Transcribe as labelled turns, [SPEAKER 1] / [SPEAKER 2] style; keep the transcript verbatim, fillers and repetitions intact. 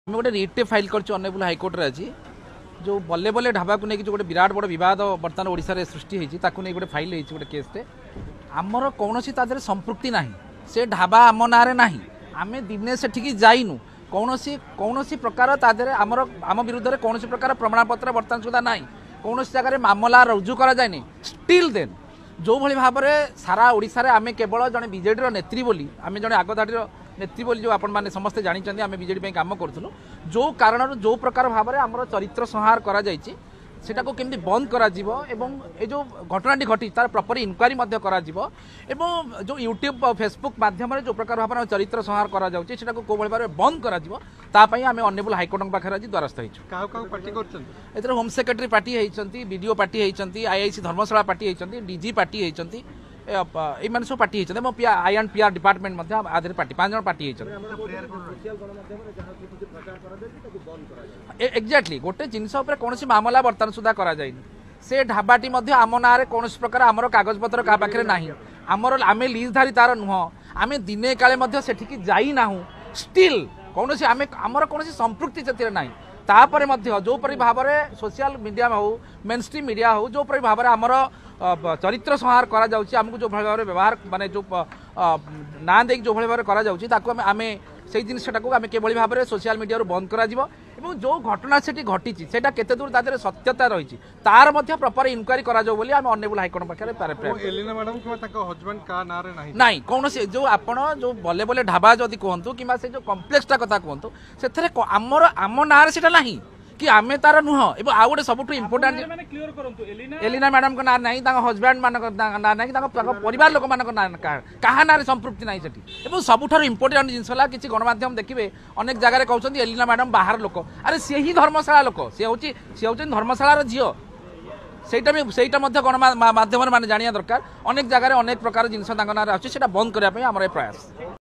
[SPEAKER 1] गोटे writ file कर अनेबुल high court रे आज जो बल्ले बल्ले ढाबा को लेकिन जो गोटे विराट बड़ बद बर्तमान ओडिशा रे सृष्टि होती ताकू गोटे फाइल होती गोटे केसटे आमर कौन संपृक्ति ना से ढाबा आम ना ना आम दिने से जाइनु कौन कौन प्रकार तादेर आमर आम विरुद्ध में कौन प्रकार प्रमाणपत्र बर्तमान सुधा ना कौन जगह मामला रुजु करा जाए स्टिल देन जो भली भाव में सारा ओडिशा रे आमे केवल जड़े बीजेडी नेत्री बोली आम जड़े आगधाड़ी नेत्री बोली जो आपण मैंने समस्ते जानते आम बीजेडी काम करूँ जो कारण जो प्रकार भाव में आम चरित्र संहार करा जायछि सेटा को केमती बंद करा जीवो एवं ए जो घटनाटी घटी तार प्रॉपर इंक्वारी मध्य करा जीवो एवं जो यूट्यूब फेसबुक माध्यम जो प्रकार भाव में चरित्र संहार करा जाउछि सेटा को को भाव में बंद करा जीवो ता पई आमे ऑनरेबल हाईकोर्ट पाखरे आज द्वारस्थ होइछु
[SPEAKER 2] काउ काउ पार्टी करछन
[SPEAKER 1] एतर होम सेक्रेटरी पार्टी हेइछंती बीडीओ पार्टी हेइछंती आईआईसी धर्मशाला पार्टी हेइछंती डीजी पार्टी हेइछंती ए मान सब पार्टी हेइछंती मो पिया आई एंड पीआर डिपार्टमेंट मध्य आधर पार्टी पांच जन पार्टी हेइछंती एक्जाक्टली गोटे जिनस कौन मामला बर्तमान सुधा करा जाइनी से ढाबाटी मध्य आम ना कौन प्रकार आमर कागज पत्र क्या पाखे ना आमर आम लीजधारी तार नुह आम दिने काले सेठिकी जाई नाहु स्टिल कौन आम आमर कौन संपृक्ति से ना तापर जो परि भाव में सोशल मीडिया हो मेन स्ट्रीम मीडिया हो जो परि भाव में आमर चरित्र संहार करा जाउछि आमको जो भाव में व्यवहार माने जो ना दे जो भाव में करा जाउछि ताको आम से जिनटा आम केवल भाव में सोशल मीडिया बंद करा जिवो एवं जो घटना सेठी घटी सेटा केते दूर तादरे सत्यता रही तार मध्य प्रॉपर इंक्वारी करा जाओ बोली आम ऑनरेबल हाईकोर्ट पाखरे
[SPEAKER 2] एलिना मैडम किबा ताको हस्बैंड का ना रे नाही
[SPEAKER 1] नाही कौन से जो आपण जो बल्ले बल्ले ढाबा जदि कहतु कि से जो कम्प्लेक्सटा कथा कहतु से आमर आम ना सेटा नाही कि आमे तार नुह एवं आउ गोटे सबुठ इम्पोर्टाट एलिना मैडम को ना नहीं हस्बैंड मान ना नहीं परिवार लोक मान क्या ना संपृक्ति ना से सबुठ इम्पोर्टाट जिनसा किसी गणमाध्यम देखिए अनेक जगह कहते एलिना मैडम बाहर लोक अरे सी ही धर्मशाला लोक सी हूँ सी हूँ धर्मशालार झील सेटा भी सेटा गणमाध्यम माने जानिया दरकार अनेक जगह अनेक प्रकार जिनस ना आछे बंद करने प्रयास।